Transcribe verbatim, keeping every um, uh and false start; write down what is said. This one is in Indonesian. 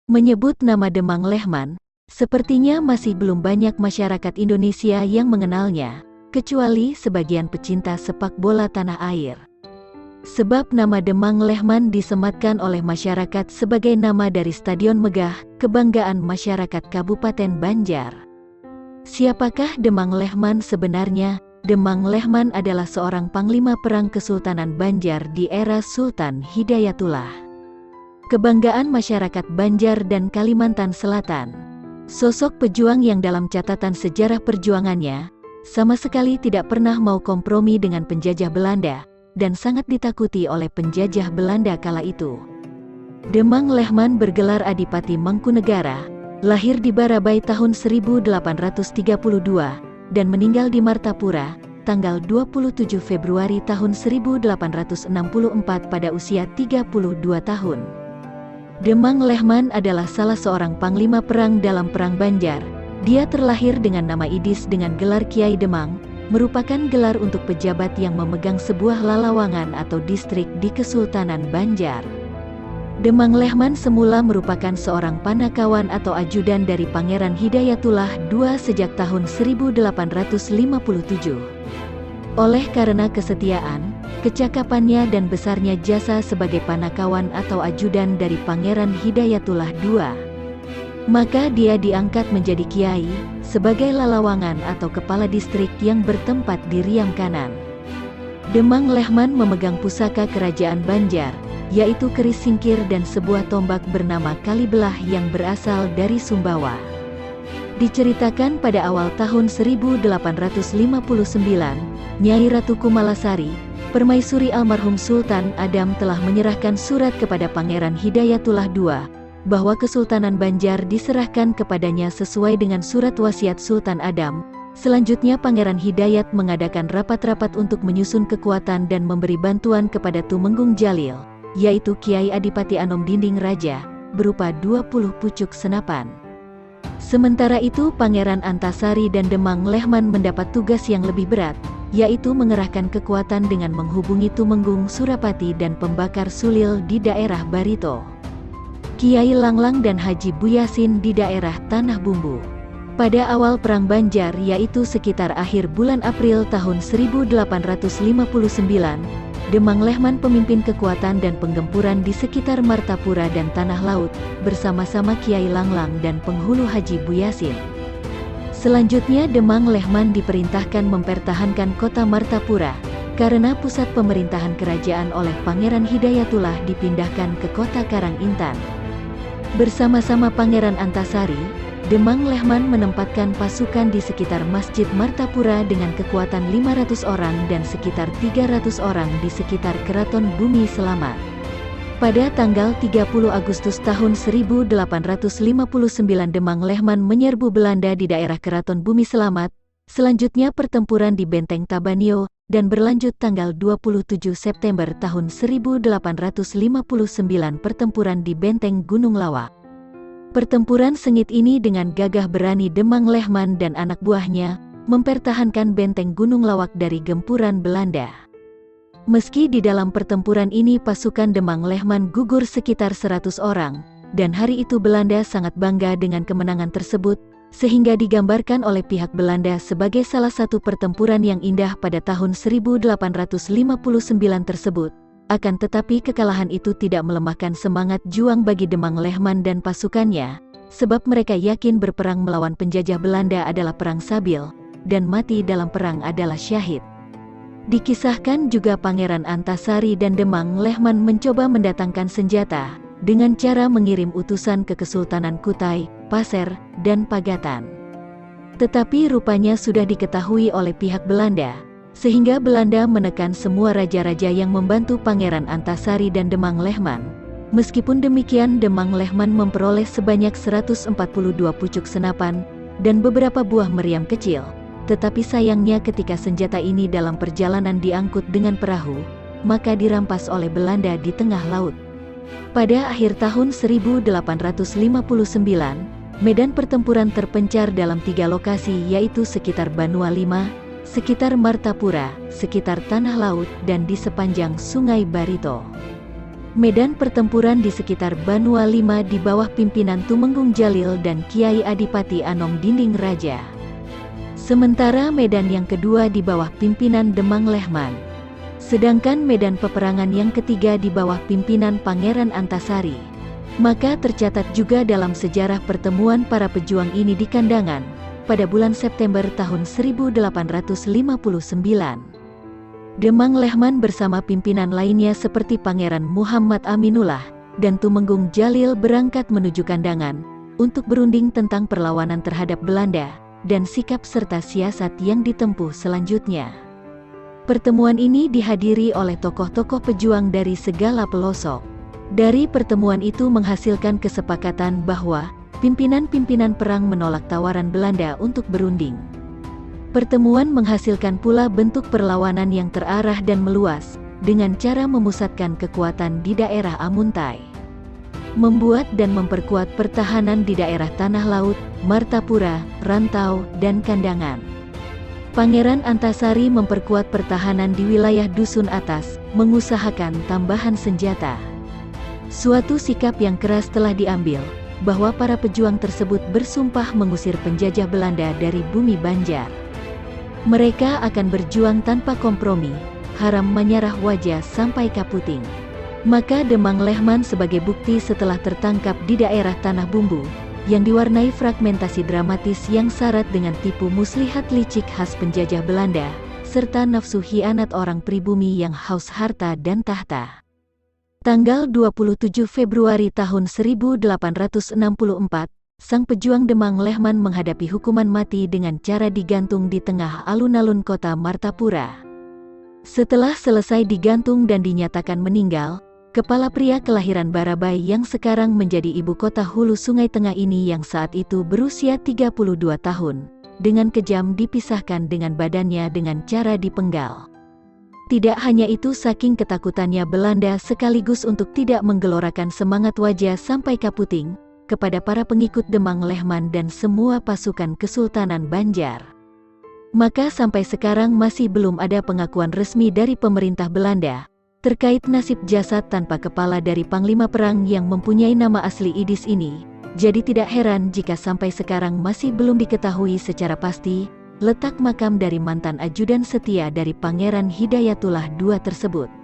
Menyebut nama Demang Lehman, sepertinya masih belum banyak masyarakat Indonesia yang mengenalnya, kecuali sebagian pecinta sepak bola tanah air. Sebab nama Demang Lehman disematkan oleh masyarakat sebagai nama dari Stadion Megah, kebanggaan masyarakat Kabupaten Banjar. Siapakah Demang Lehman sebenarnya? Demang Lehman adalah seorang panglima perang Kesultanan Banjar di era Sultan Hidayatullah. Kebanggaan masyarakat Banjar dan Kalimantan Selatan. Sosok pejuang yang dalam catatan sejarah perjuangannya, sama sekali tidak pernah mau kompromi dengan penjajah Belanda, dan sangat ditakuti oleh penjajah Belanda kala itu. Demang Lehman bergelar Adipati Mangkunegara, lahir di Barabai tahun seribu delapan ratus tiga puluh dua, dan meninggal di Martapura, tanggal dua puluh tujuh Februari tahun seribu delapan ratus enam puluh empat pada usia tiga puluh dua tahun. Demang Lehman adalah salah seorang panglima perang dalam Perang Banjar. Dia terlahir dengan nama Idis dengan gelar Kiai Demang, merupakan gelar untuk pejabat yang memegang sebuah lalawangan atau distrik di Kesultanan Banjar. Demang Lehman semula merupakan seorang panakawan atau ajudan dari Pangeran Hidayatullah kedua sejak tahun seribu delapan ratus lima puluh tujuh. Oleh karena kesetiaan, kecakapannya dan besarnya jasa sebagai panakawan atau ajudan dari Pangeran Hidayatullah kedua, maka dia diangkat menjadi kiai, sebagai lalawangan atau kepala distrik yang bertempat di Riam Kanan. Demang Lehman memegang pusaka kerajaan Banjar, yaitu keris singkir dan sebuah tombak bernama Kalibelah yang berasal dari Sumbawa. Diceritakan pada awal tahun seribu delapan ratus lima puluh sembilan, Nyai Ratu Kumalasari, permaisuri almarhum Sultan Adam telah menyerahkan surat kepada Pangeran Hidayatullah kedua, bahwa Kesultanan Banjar diserahkan kepadanya sesuai dengan surat wasiat Sultan Adam. Selanjutnya Pangeran Hidayat mengadakan rapat-rapat untuk menyusun kekuatan dan memberi bantuan kepada Tumenggung Jalil, yaitu Kiai Adipati Anom Dinding Raja, berupa dua puluh pucuk senapan. Sementara itu Pangeran Antasari dan Demang Lehman mendapat tugas yang lebih berat, yaitu mengerahkan kekuatan dengan menghubungi Tumenggung Surapati dan pembakar Sulil di daerah Barito, Kiai Langlang dan Haji Buyasin di daerah Tanah Bumbu. Pada awal Perang Banjar, yaitu sekitar akhir bulan April tahun seribu delapan ratus lima puluh sembilan, Demang Lehman pemimpin kekuatan dan penggempuran di sekitar Martapura dan Tanah Laut, bersama-sama Kiai Langlang dan penghulu Haji Buyasin. Selanjutnya Demang Lehman diperintahkan mempertahankan kota Martapura, karena pusat pemerintahan kerajaan oleh Pangeran Hidayatullah dipindahkan ke kota Karangintan. Bersama-sama Pangeran Antasari, Demang Lehman menempatkan pasukan di sekitar Masjid Martapura dengan kekuatan lima ratus orang dan sekitar tiga ratus orang di sekitar Keraton Bumi Selamat. Pada tanggal tiga puluh Agustus tahun seribu delapan ratus lima puluh sembilan Demang Lehman menyerbu Belanda di daerah Keraton Bumi Selamat, selanjutnya pertempuran di Benteng Tabanio, dan berlanjut tanggal dua puluh tujuh September tahun seribu delapan ratus lima puluh sembilan pertempuran di Benteng Gunung Lawak. Pertempuran sengit ini dengan gagah berani Demang Lehman dan anak buahnya, mempertahankan Benteng Gunung Lawak dari gempuran Belanda. Meski di dalam pertempuran ini pasukan Demang Lehman gugur sekitar seratus orang, dan hari itu Belanda sangat bangga dengan kemenangan tersebut, sehingga digambarkan oleh pihak Belanda sebagai salah satu pertempuran yang indah pada tahun seribu delapan ratus lima puluh sembilan tersebut. Akan tetapi kekalahan itu tidak melemahkan semangat juang bagi Demang Lehman dan pasukannya, sebab mereka yakin berperang melawan penjajah Belanda adalah perang sabil, dan mati dalam perang adalah syahid. Dikisahkan juga Pangeran Antasari dan Demang Lehman mencoba mendatangkan senjata, dengan cara mengirim utusan ke Kesultanan Kutai, Pasir, dan Pagatan. Tetapi rupanya sudah diketahui oleh pihak Belanda, sehingga Belanda menekan semua raja-raja yang membantu Pangeran Antasari dan Demang Lehman. Meskipun demikian Demang Lehman memperoleh sebanyak seratus empat puluh dua pucuk senapan, dan beberapa buah meriam kecil. Tetapi sayangnya ketika senjata ini dalam perjalanan diangkut dengan perahu, maka dirampas oleh Belanda di tengah laut. Pada akhir tahun seribu delapan ratus lima puluh sembilan, medan pertempuran terpencar dalam tiga lokasi yaitu sekitar Banua lima, sekitar Martapura, sekitar Tanah Laut, dan di sepanjang Sungai Barito. Medan pertempuran di sekitar Banua lima di bawah pimpinan Tumenggung Jalil dan Kiai Adipati Anom Dinding Raja. Sementara medan yang kedua di bawah pimpinan Demang Lehman. Sedangkan medan peperangan yang ketiga di bawah pimpinan Pangeran Antasari. Maka tercatat juga dalam sejarah pertemuan para pejuang ini di Kandangan, pada bulan September tahun seribu delapan ratus lima puluh sembilan. Demang Lehman bersama pimpinan lainnya seperti Pangeran Muhammad Aminullah dan Tumenggung Jalil berangkat menuju Kandangan untuk berunding tentang perlawanan terhadap Belanda dan sikap serta siasat yang ditempuh selanjutnya. Pertemuan ini dihadiri oleh tokoh-tokoh pejuang dari segala pelosok. Dari pertemuan itu menghasilkan kesepakatan bahwa pimpinan-pimpinan perang menolak tawaran Belanda untuk berunding. Pertemuan menghasilkan pula bentuk perlawanan yang terarah dan meluas, dengan cara memusatkan kekuatan di daerah Amuntai. Membuat dan memperkuat pertahanan di daerah Tanah Laut, Martapura, Rantau, dan Kandangan. Pangeran Antasari memperkuat pertahanan di wilayah Dusun Atas, mengusahakan tambahan senjata. Suatu sikap yang keras telah diambil, bahwa para pejuang tersebut bersumpah mengusir penjajah Belanda dari bumi Banjar. Mereka akan berjuang tanpa kompromi, haram menyerah wajah sampai kaputing. Maka Demang Lehman sebagai bukti setelah tertangkap di daerah Tanah Bumbu, yang diwarnai fragmentasi dramatis yang syarat dengan tipu muslihat licik khas penjajah Belanda, serta nafsu hianat orang pribumi yang haus harta dan tahta. Tanggal dua puluh tujuh Februari tahun seribu delapan ratus enam puluh empat, sang pejuang Demang Lehman menghadapi hukuman mati dengan cara digantung di tengah alun-alun kota Martapura. Setelah selesai digantung dan dinyatakan meninggal, kepala pria kelahiran Barabai yang sekarang menjadi ibu kota Hulu Sungai Tengah ini yang saat itu berusia tiga puluh dua tahun, dengan kejam dipisahkan dengan badannya dengan cara dipenggal. Tidak hanya itu, saking ketakutannya Belanda sekaligus untuk tidak menggelorakan semangat wajah sampai kaputing, kepada para pengikut Demang Lehman dan semua pasukan Kesultanan Banjar. Maka sampai sekarang masih belum ada pengakuan resmi dari pemerintah Belanda terkait nasib jasad tanpa kepala dari Panglima Perang yang mempunyai nama asli Idis ini. Jadi tidak heran jika sampai sekarang masih belum diketahui secara pasti letak makam dari mantan ajudan setia dari Pangeran Hidayatullah kedua tersebut.